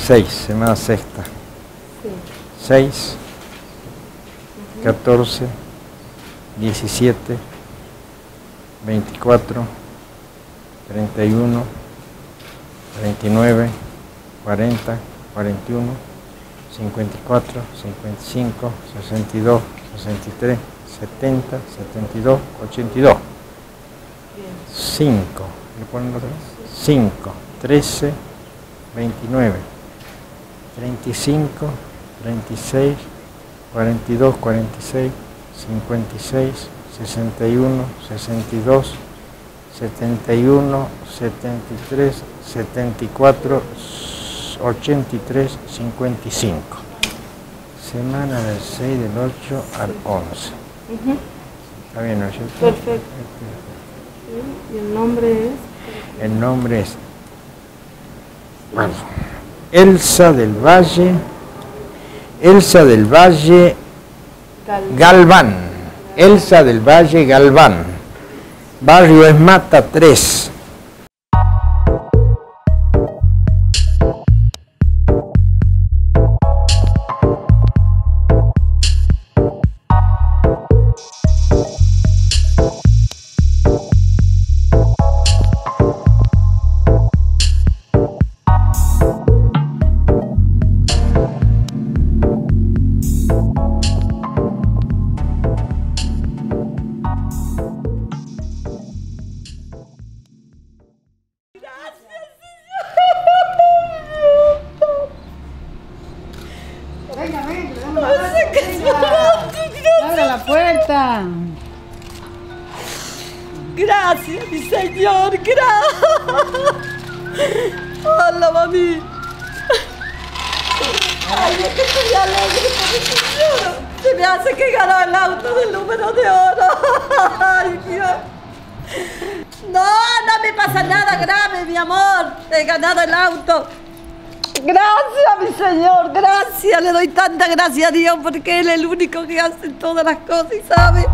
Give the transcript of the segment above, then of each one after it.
6, semana sexta. Sí. 6, 14, 17, 24, 31, 29, 40, 41, 54, 55, 62, 63, 70, 72, 82. 5, ¿le ponen otra vez? 5, 13, 29, 35, 36, 42, 46, 56, 61, 62, 71, 73, 74, 83, 55. Semana del 6 del 8 al 11. ¿Está bien, no es cierto? Perfecto. ¿Y el nombre es? El nombre es, bueno, Elsa del Valle Galván. Elsa del Valle Galván. Barrio es Mata 3. ¡Abra la puerta! Gracias, mi señor, gracias. Hola, mami. Ay, es que estoy alegre por el señor. Se me hace que ganó el auto del número de oro. Ay, Dios. No, no me pasa nada grave, mi amor. He ganado el auto. Gracias, mi señor, gracias. Le doy tanta gracias a Dios porque Él es el único que hace todas las cosas y sabe.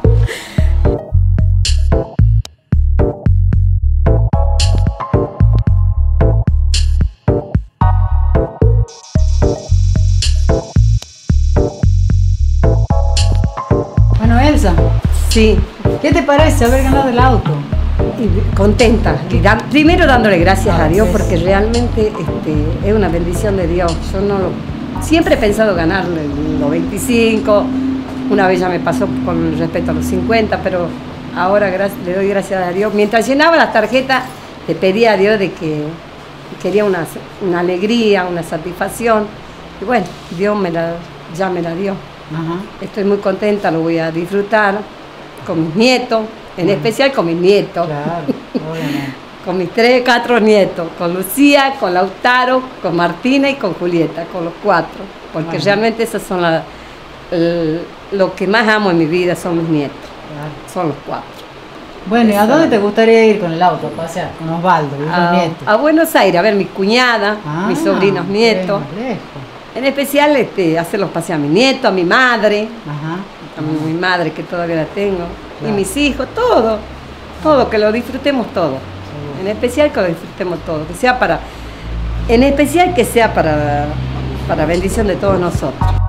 Bueno, Elsa, Sí, ¿qué te parece haber ganado el auto? y contenta. Primero dándole gracias a Dios porque realmente es una bendición de Dios. Yo no siempre he pensado ganarle los 25, una vez ya me pasó con respecto a los 50, pero ahora le doy gracias a Dios. Mientras llenaba las tarjetas, le pedí a Dios de que quería una alegría, una satisfacción. Y bueno, Dios ya me la dio. Ajá. Estoy muy contenta, lo voy a disfrutar con mis nietos, en especial con mis nietos. Claro, obviamente. Con mis 3, 4 nietos, con Lucía, con Lautaro, con Martina y con Julieta, con los 4. Porque Bueno. realmente esas son lo que más amo en mi vida, son mis nietos. Claro. Son los 4. Bueno, ¿y a dónde te gustaría ir con el auto a pasear? Con Osvaldo y los nietos. A Buenos Aires, a ver mi cuñada, mis sobrinos nietos. Lejos. En especial hacerlos pasear a mi nieto, a mi madre, Ajá. a mi madre que todavía la tengo, Claro. y mis hijos, todo, que lo disfrutemos todo. En especial que lo disfrutemos todo, que sea para bendición de todos nosotros.